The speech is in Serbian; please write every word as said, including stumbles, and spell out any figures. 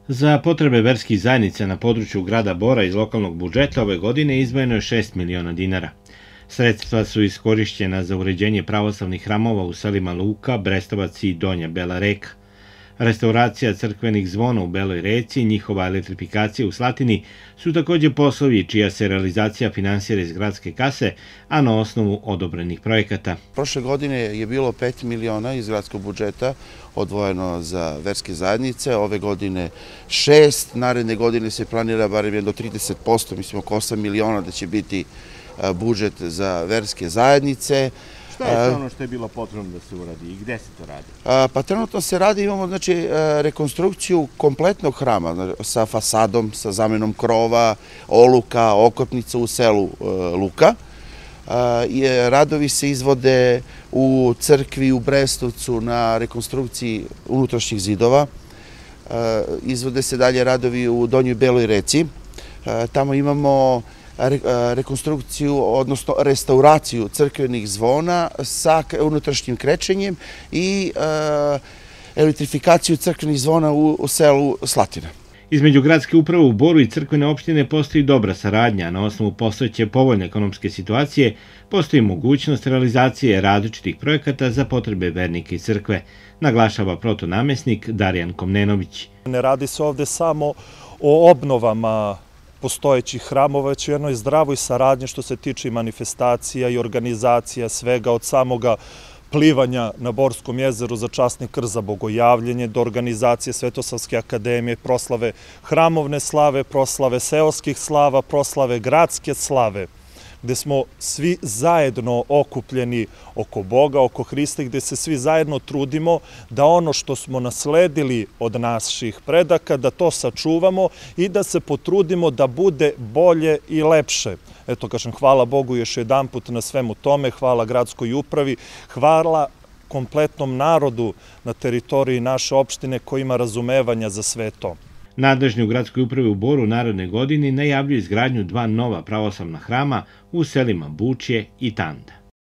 Za potrebe verskih zajednica na području grada Bora iz lokalnog budžeta ove godine izdvojeno je šest miliona dinara. Sredstva su iskorišćena za uređenje pravoslavnih hramova u selima Luka, Brestovac i Donja Bela Reka. Restauracija crkvenih zvona u Beloj Reci i njihova elektrifikacija u Slatini su takođe poslovi čija se realizacija finansira iz gradske kase, a na osnovu odobrenih projekata. Prošle godine je bilo pet miliona iz gradskog budžeta odvojeno za verske zajednice, ove godine šest, naredne godine se planira barem jedno trideset posto, mislim oko osam miliona da će biti budžet za verske zajednice. Šta je to ono što je bilo potrebno da se uradi i gde se to radi? Pa trenutno se radi, imamo znači rekonstrukciju kompletnog hrama sa fasadom, sa zamenom krova, oluka, okopnica u selu Luka. Radovi se izvode u crkvi u Brestovcu na rekonstrukciji unutrašnjih zidova. Izvode se dalje radovi u Donjoj Beloj Reci. Tamo imamo rekonstrukciju, odnosno restauraciju crkvenih zvona sa unutrašnjim krečenjem i elektrifikaciju crkvenih zvona u selu Slatina. Između gradske uprave u Boru i crkvene opštine postoji dobra saradnja, a na osnovu postojeće povoljne ekonomske situacije postoji mogućnost realizacije različitih projekata za potrebe vernika i crkve, naglašava protonamesnik Darijan Komnenović. Ne radi se ovde samo o obnovama postojećih hramova, već u jednoj zdravoj saradnji što se tiče manifestacija i organizacija svega od samoga plivanja na Borskom jezeru za časni krst za bogojavljenje, do organizacije Svetosavske akademije, proslave hramovne slave, proslave seoskih slava, proslave gradske slave, gde smo svi zajedno okupljeni oko Boga, oko Hrista, gde se svi zajedno trudimo da ono što smo nasledili od naših predaka, da to sačuvamo i da se potrudimo da bude bolje i lepše. Eto, kažem, hvala Bogu još jedan put na svemu tome, hvala gradskoj upravi, hvala kompletnom narodu na teritoriji naše opštine koji ima razumevanja za sve to. Nadležni u gradskoj upravi u Boru naredne godine najavljuju izgradnju dva nova pravoslavna hrama u selima Bučje i Tanda.